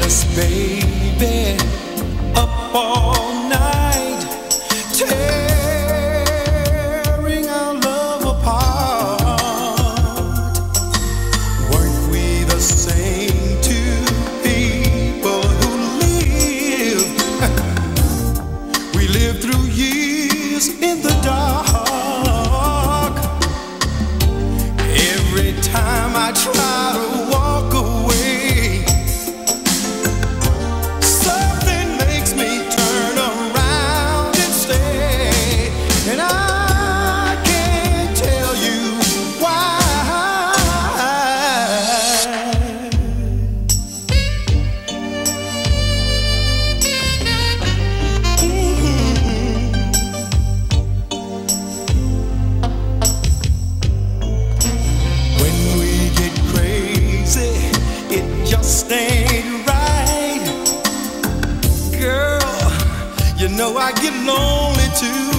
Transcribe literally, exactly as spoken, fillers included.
us, baby, up all night, tearing our love apart. Weren't we the same two people who lived? We lived through years in the dark. Every time I try to walk away, something makes me turn around and stay, and I can't tell you why. When we get crazy, it just ain't right. Girl, you know I get lonely too.